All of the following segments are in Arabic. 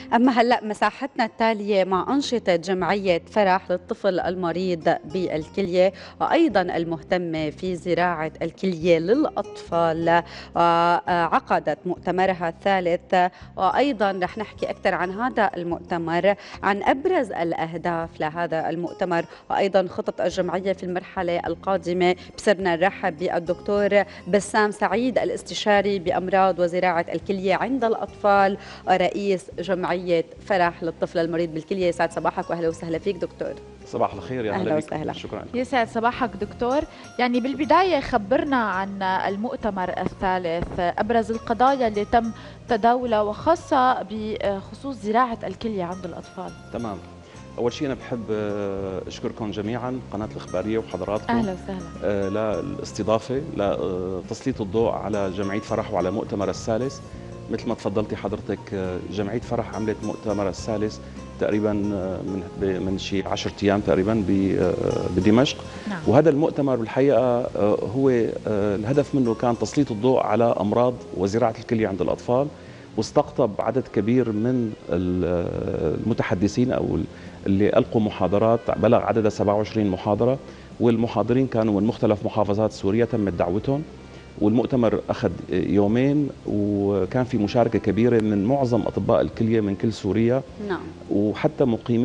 أما هلأ مساحتنا التالية مع أنشطة جمعية فرح للطفل المريض بالكلية وأيضا المهتمة في زراعة الكلية للأطفال. عقدت مؤتمرها الثالث، وأيضا رح نحكي أكثر عن هذا المؤتمر، عن أبرز الأهداف لهذا المؤتمر وأيضا خطط الجمعية في المرحلة القادمة. بصرنا نرحب بالدكتور بسام سعيد، الاستشاري بأمراض وزراعة الكلية عند الأطفال ورئيس جمعية فرح للطفل المريض بالكلية. يسعد صباحك وأهلا وسهلا فيك دكتور. صباح الخير، يا أهلا وسهلا. شكرا. يسعد صباحك دكتور. يعني بالبداية خبرنا عن المؤتمر الثالث، أبرز القضايا اللي تم تداولها وخاصة بخصوص زراعة الكلية عند الأطفال. تمام. أول شيء أنا بحب أشكركم جميعا، قناة الإخبارية وحضراتكم، أهلا وسهلا، للاستضافة، لتسليط الضوء على جمعية فرح وعلى مؤتمر الثالث. مثل ما تفضلتي حضرتك، جمعية فرح عملت مؤتمر الثالث تقريبا من شيء 10 أيام تقريبا بدمشق. نعم. وهذا المؤتمر بالحقيقة هو الهدف منه كان تسليط الضوء على أمراض وزراعة الكلية عند الأطفال، واستقطب عدد كبير من المتحدثين أو اللي ألقوا محاضرات، بلغ عددها 27 محاضرة، والمحاضرين كانوا من مختلف محافظات سوريا تمت دعوتهم. والمؤتمر أخذ يومين، وكان في مشاركة كبيرة من معظم أطباء الكلية من كل سوريا. نعم. وحتى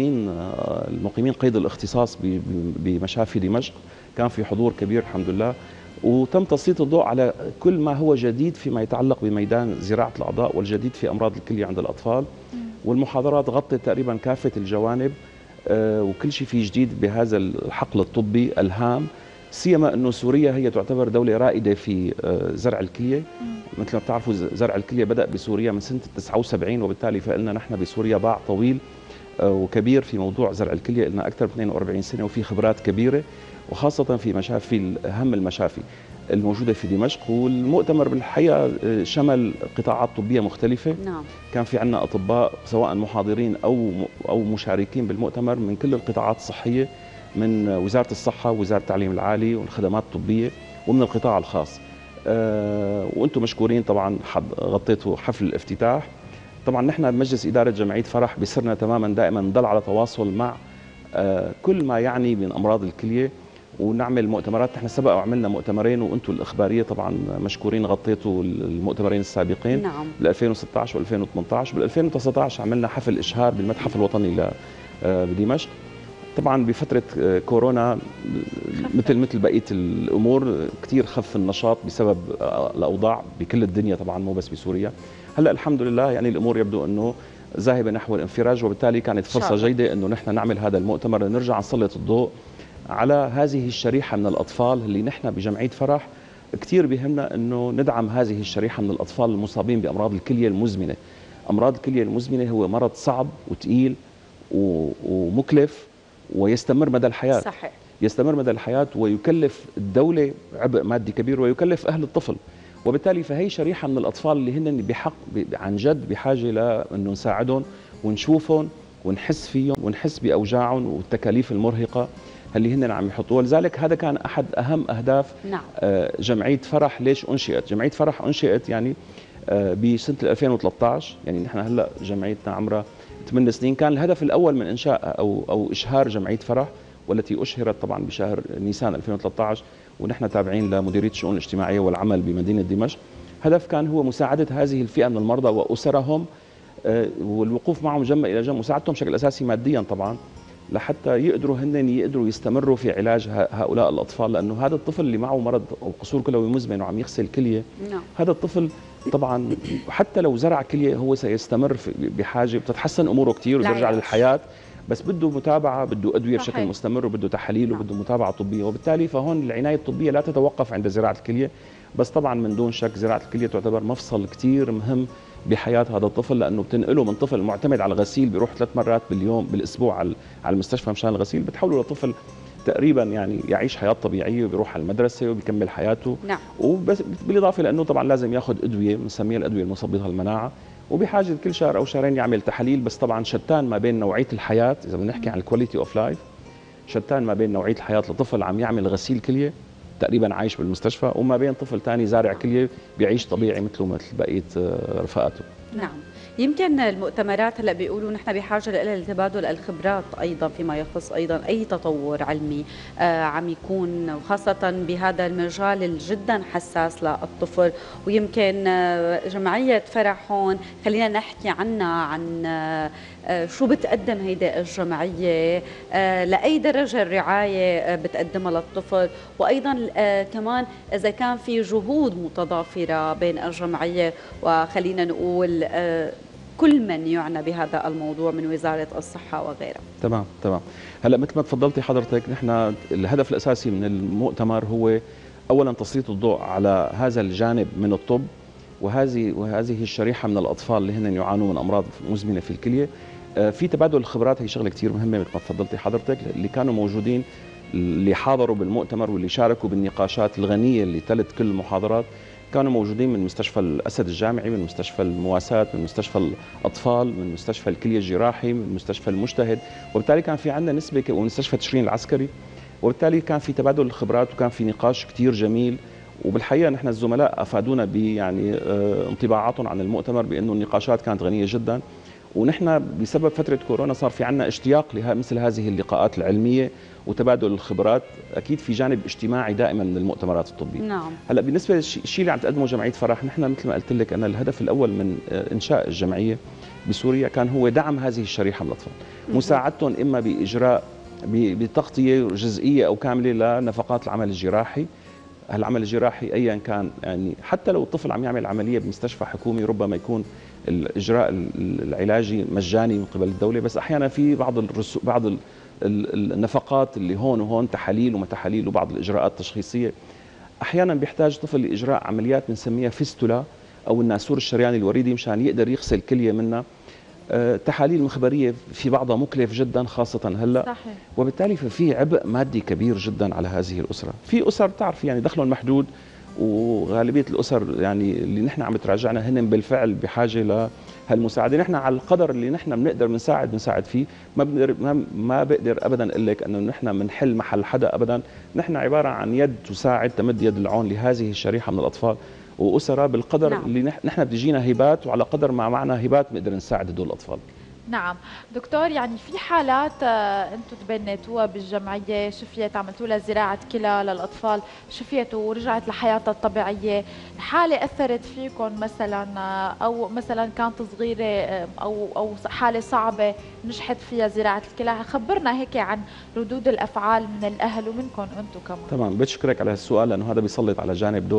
المقيمين قيد الاختصاص بمشافي دمشق كان في حضور كبير الحمد لله. وتم تسليط الضوء على كل ما هو جديد فيما يتعلق بميدان زراعة الأعضاء والجديد في أمراض الكلية عند الأطفال. والمحاضرات غطت تقريبا كافة الجوانب، وكل شيء فيه جديد بهذا الحقل الطبي الهام، سيما أنه سوريا هي تعتبر دولة رائدة في زرع الكلية. مثل ما بتعرفوا زرع الكلية بدأ بسوريا من سنة 79، وبالتالي فإلنا نحن بسوريا باع طويل وكبير في موضوع زرع الكلية، لنا أكثر من 42 سنة وفي خبرات كبيرة، وخاصة في مشافي أهم المشافي الموجودة في دمشق. والمؤتمر بالحقيقة شمل قطاعات طبية مختلفة. نعم. كان في عندنا أطباء سواء محاضرين أو مشاركين بالمؤتمر من كل القطاعات الصحية، من وزارة الصحة ووزارة التعليم العالي والخدمات الطبية ومن القطاع الخاص. وأنتم مشكورين طبعا، غطيتوا حفل الافتتاح. طبعا نحن بمجلس إدارة جمعية فرح بصرنا تماما دائما نضل على تواصل مع كل ما يعني من أمراض الكلية، ونعمل مؤتمرات. نحن سبق وعملنا مؤتمرين، وأنتم الإخبارية طبعا مشكورين غطيتوا المؤتمرين السابقين. نعم. بال 2016 و 2018. بال 2019 عملنا حفل إشهار بالمتحف الوطني بدمشق. طبعا بفترة كورونا مثل بقية الأمور كثير خف النشاط بسبب الأوضاع بكل الدنيا، طبعا مو بس بسوريا. هلا الحمد لله يعني الأمور يبدو أنه ذاهبة نحو الانفراج، وبالتالي كانت فرصة جيدة أنه نحن نعمل هذا المؤتمر، نرجع نسلط الضوء على هذه الشريحة من الأطفال اللي نحن بجمعية فرح كثير بيهمنا أنه ندعم هذه الشريحة من الأطفال المصابين بأمراض الكلية المزمنة. أمراض الكلية المزمنة هو مرض صعب وثقيل ومكلف ويستمر مدى الحياة. صحيح. يستمر مدى الحياة، ويكلف الدولة عبء مادي كبير، ويكلف أهل الطفل. وبالتالي فهي شريحة من الأطفال اللي هن بحق عن جد بحاجة لأنه نساعدهم ونشوفهم ونحس فيهم ونحس بأوجاعهم والتكاليف المرهقة اللي هن عم يحطوها. ولذلك هذا كان أحد أهم أهداف نعم. جمعية جمعية فرح. ليش أنشئت؟ جمعية فرح أنشئت يعني بسنة 2013، يعني نحن هلأ جمعيتنا عمرها 8 سنين. كان الهدف الأول من إنشاء أو إشهار جمعية فرح، والتي أشهرت طبعا بشهر نيسان 2013، ونحن تابعين لمديرية الشؤون الاجتماعية والعمل بمدينة دمشق. هدف كان هو مساعدة هذه الفئة من المرضى وأسرهم، والوقوف معهم جنب إلى جنب، مساعدتهم بشكل أساسي ماديا طبعا، لحتى يقدروا يستمروا في علاج هؤلاء الأطفال. لأنه هذا الطفل اللي معه مرض أو قصور كلوي مزمن وعم يغسل كلية، هذا الطفل طبعا حتى لو زرع كلية هو سيستمر بحاجة، بتتحسن أموره كثير وبيرجع للحياة، بس بده متابعة، بده أدوية بشكل مستمر، وبده تحاليل، وبده متابعة طبية. وبالتالي فهون العناية الطبية لا تتوقف عند زراعة الكلية بس. طبعا من دون شك زراعة الكلية تعتبر مفصل كثير مهم بحياة هذا الطفل، لأنه بتنقله من طفل معتمد على الغسيل بيروح 3 مرات بالأسبوع على المستشفى مشان الغسيل، بتحوله لطفل تقريبا يعني يعيش حياة طبيعية وبيروح على المدرسة وبيكمل حياته. نعم. وبس بالإضافة لأنه طبعا لازم ياخذ أدوية بنسميها الأدوية المثبطة المناعة، وبحاجة كل شهر أو شهرين يعمل تحاليل. بس طبعا شتان ما بين نوعية الحياة، إذا بنحكي عن الكواليتي أوف لايف، شتان ما بين نوعية الحياة لطفل عم يعمل غسيل كلية تقريبا عايش بالمستشفى، وما بين طفل ثاني زارع كلية بيعيش طبيعي مثل بقية رفقاته. نعم. يمكن المؤتمرات هلا بيقولوا نحن بحاجه لها لتبادل الخبرات ايضا فيما يخص ايضا اي تطور علمي عم يكون، وخاصه بهذا المجال الجدا حساس للطفل. ويمكن جمعيه فرح هون خلينا نحكي عنها، عن شو بتقدم هيدا الجمعيه، لاي درجه الرعايه بتقدمها للطفل، وايضا كمان اذا كان في جهود متضافره بين الجمعيه وخلينا نقول كل من يعنى بهذا الموضوع من وزارة الصحة وغيرها. تمام. هلا مثل ما تفضلتي حضرتك، نحن الهدف الاساسي من المؤتمر هو اولا تسليط الضوء على هذا الجانب من الطب، وهذه الشريحة من الاطفال اللي هن يعانون من امراض مزمنة في الكلية. في تبادل الخبرات، هي شغله كثير مهمه مثل ما تفضلتي حضرتك. اللي كانوا موجودين، اللي حاضروا بالمؤتمر واللي شاركوا بالنقاشات الغنيه اللي تلت كل المحاضرات، كانوا موجودين من مستشفى الاسد الجامعي، من مستشفى المواساة، من مستشفى الاطفال، من مستشفى الكليه الجراحي، من مستشفى المجتهد، وبالتالي كان في عندنا نسبه، ومستشفى تشرين العسكري، وبالتالي كان في تبادل الخبرات وكان في نقاش كثير جميل. وبالحقيقه نحن الزملاء افادونا يعني انطباعاتهم عن المؤتمر بانه النقاشات كانت غنيه جدا. ونحن بسبب فترة كورونا صار في عنا اشتياق مثل هذه اللقاءات العلمية وتبادل الخبرات. أكيد في جانب اجتماعي دائما من المؤتمرات الطبية. نعم. هلا بالنسبة للشيء اللي عم تقدمه جمعية فرح، نحن مثل ما قلت لك أن الهدف الأول من إنشاء الجمعية بسوريا كان هو دعم هذه الشريحة من الأطفال، مساعدتهم إما بإجراء بتغطية جزئية أو كاملة لنفقات العمل الجراحي. العمل الجراحي ايا كان، يعني حتى لو الطفل عم يعمل عمليه بمستشفى حكومي ربما يكون الاجراء العلاجي مجاني من قبل الدوله، بس احيانا في بعض النفقات اللي هون وهون، تحاليل وما تحاليل وبعض الاجراءات التشخيصيه. احيانا بيحتاج طفل لاجراء عمليات بنسميها فيستولا او الناسور الشرياني الوريدي مشان يقدر يغسل كليه منها. تحاليل مخبريه في بعضها مكلف جدا خاصه هلا. صحيح. وبالتالي ففي عبء مادي كبير جدا على هذه الاسره. في اسر بتعرف يعني دخلهم محدود، وغالبيه الاسر يعني اللي نحن عم تراجعنا هن بالفعل بحاجه لهالمساعده. نحن على القدر اللي نحن بنقدر بنساعد فيه. ما بقدر ابدا اقول لك انه نحن بنحل محل حدا ابدا. نحن عباره عن يد تساعد، تمد يد العون لهذه الشريحه من الاطفال واسره بالقدر نعم. اللي نحن بتجينا هبات، وعلى قدر ما معنا هبات بنقدر نساعد هدول الاطفال. نعم دكتور، يعني في حالات انتم تبنيتوها بالجمعيه، شفيت عملتوا لها زراعه كلى للاطفال، شفيت ورجعت لحياتها الطبيعيه، حاله اثرت فيكم مثلا، او مثلا كانت صغيره او حاله صعبه نجحت فيها زراعه الكلى؟ خبرنا هيك عن ردود الافعال من الاهل ومنكم انتم كمان. تمام، بشكرك على هالسؤال لانه هذا بيسلط على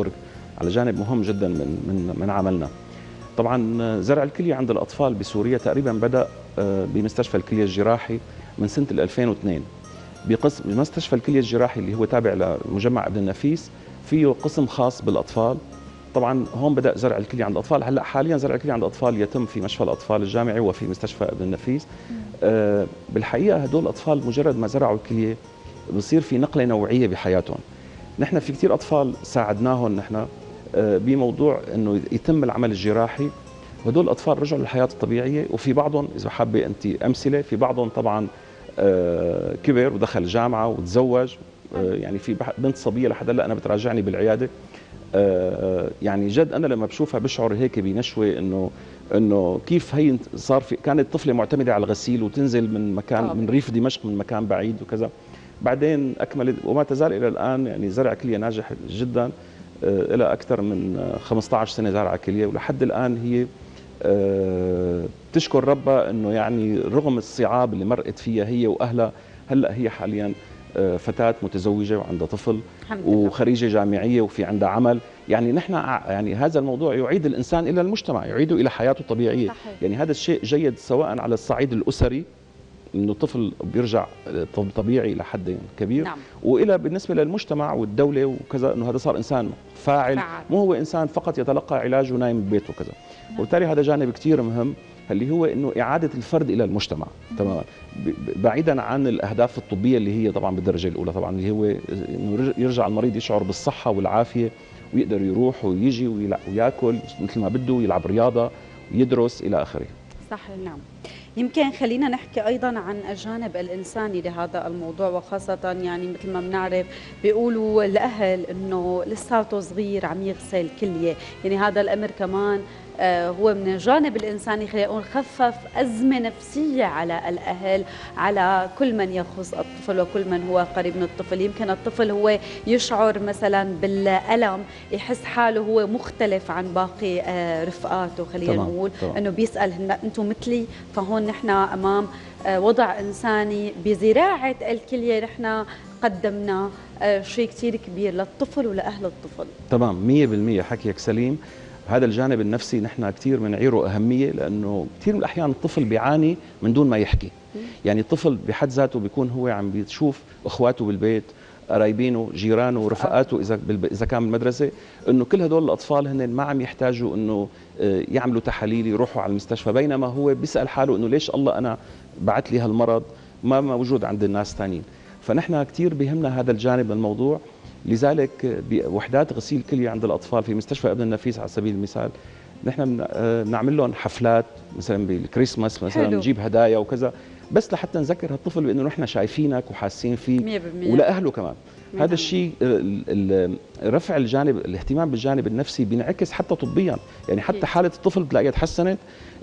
جانب مهم جدا من عملنا. طبعا زرع الكلية عند الأطفال بسوريا تقريبا بدأ بمستشفى الكلية الجراحي من سنة 2002. بمستشفى الكلية الجراحي اللي هو تابع لمجمع ابن النفيس فيه قسم خاص بالأطفال. طبعا هون بدأ زرع الكلية عند الأطفال. هلا حاليا زرع الكلية عند الأطفال يتم في مشفى الأطفال الجامعي وفي مستشفى ابن النفيس. بالحقيقة هدول الأطفال مجرد ما زرعوا الكلية بصير في نقلة نوعية بحياتهم. نحن في كثير أطفال ساعدناهم نحن بموضوع انه يتم العمل الجراحي، وهدول الاطفال رجعوا للحياه الطبيعيه. وفي بعضهم اذا حابه انت امثله، في بعضهم طبعا كبر ودخل جامعه وتزوج. يعني في بنت صبيه لحد هلا انا بتراجعني بالعياده، يعني جد انا لما بشوفها بشعر هيك بنشوه انه كيف هي صار في كانت طفله معتمده على الغسيل وتنزل من مكان من ريف دمشق من مكان بعيد وكذا، بعدين اكملت وما تزال الى الان يعني زرع كليه ناجح جدا. إلى أكثر من 15 سنة زارعة كلية، ولحد الآن هي تشكر ربها أنه يعني رغم الصعاب اللي مرقت فيها هي وأهلها، هلأ هي حاليا فتاة متزوجة وعندها طفل وخريجة جامعية وفي عندها عمل. يعني نحن يعني هذا الموضوع يعيد الإنسان إلى المجتمع، يعيده إلى حياته الطبيعية. صحيح. يعني هذا الشيء جيد سواء على الصعيد الأسري انه الطفل بيرجع طبيعي لحد كبير. نعم. والى بالنسبه للمجتمع والدوله وكذا انه هذا صار انسان فاعل. مو هو انسان فقط يتلقى علاج ونايم ببيته وكذا. نعم. وبالتالي هذا جانب كثير مهم اللي هو انه اعاده الفرد الى المجتمع تماما، بعيدا عن الاهداف الطبيه اللي هي طبعا بالدرجه الاولى، طبعا اللي هو انه يرجع المريض يشعر بالصحه والعافيه ويقدر يروح ويجي وياكل مثل ما بده، يلعب رياضه ويدرس الى اخره. صحيح. نعم. يمكن خلينا نحكي أيضا عن الجانب الإنساني لهذا الموضوع، وخاصة يعني مثل ما بنعرف بيقولوا الأهل إنه لساته صغير عم يغسل كلية، يعني هذا الأمر كمان هو من الجانب الإنساني خلينا نقول خفف أزمة نفسية على الأهل، على كل من يخص الطفل وكل من هو قريب من الطفل. يمكن الطفل هو يشعر مثلا بالألم، يحس حاله هو مختلف عن باقي رفقاته، خلينا نقول أنه بيسأل أنتم مثلي. فهون نحن أمام وضع إنساني بزراعة الكلية، نحن قدمنا شيء كتير كبير للطفل ولأهل الطفل. تمام، 100% حكيك سليم. هذا الجانب النفسي نحن كثير بنعيره أهمية، لأنه كثير من الأحيان الطفل بيعاني من دون ما يحكي. يعني الطفل بحد ذاته بيكون هو عم بيشوف أخواته بالبيت، قرايبينه، جيرانه، رفقاته إذا كان بالمدرسة، إنه كل هدول الأطفال هن ما عم يحتاجوا إنه يعملوا تحاليل، يروحوا على المستشفى، بينما هو بيسأل حاله إنه ليش الله أنا بعت لي هالمرض ما موجود عند الناس الثانيين. فنحن كثير بيهمنا هذا الجانب من الموضوع. لذلك بوحدات غسيل كلية عند الأطفال في مستشفى ابن النفيس على سبيل المثال، نحن بنعمل لهم حفلات مثلا بالكريسماس، مثلا نجيب هدايا وكذا، بس لحتى نذكر هالطفل بأنه نحن شايفينك وحاسين فيه، ولأهله كمان. هذا الشيء رفع الجانب، الاهتمام بالجانب النفسي بينعكس حتى طبيا، يعني حتى حالة الطفل بتلاقيها تحسنت،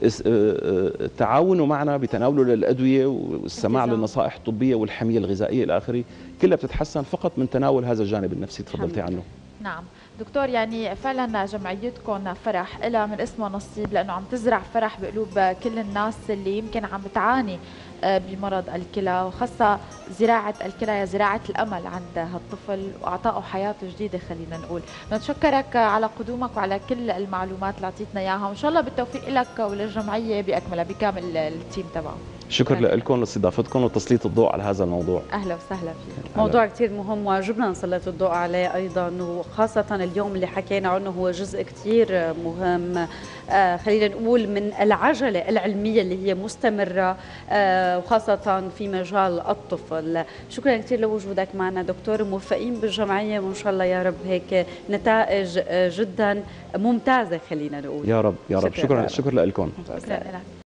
تعاونوا معنا بتناوله للأدوية والسماع للنصائح الطبية والحمية الغذائية إلى آخره، كلها بتتحسن فقط من تناول هذا الجانب النفسي تفضلتي عنه. نعم دكتور، يعني فعلا جمعيتكم فرح لها من اسمها نصيب، لأنه عم تزرع فرح بقلوب كل الناس اللي يمكن عم بتعاني بمرض الكلى، وخاصة زراعة الكلى زراعة الأمل عند هالطفل وإعطائه حياته جديدة. خلينا نقول نتشكرك على قدومك وعلى كل المعلومات اللي أعطيتنا إياها، وإن شاء الله بالتوفيق لك وللجمعية بأكملها بكامل التيم تبعه. شكرا لكم لاستضافتكم وتسليط الضوء على هذا الموضوع. أهلا وسهلا فيك. موضوع كثير مهم وعجبنا نسلط الضوء عليه أيضا، وخاصة اليوم اللي حكينا عنه هو جزء كثير مهم. خلينا نقول من العجلة العلمية اللي هي مستمرة، وخاصة في مجال الطفل. شكرا كثير لوجودك معنا دكتور، موفقين بالجمعية وإن شاء الله يا رب هيك نتائج جدا ممتازة خلينا نقول. يا رب يا رب. شكرا لكم. شكرا لك.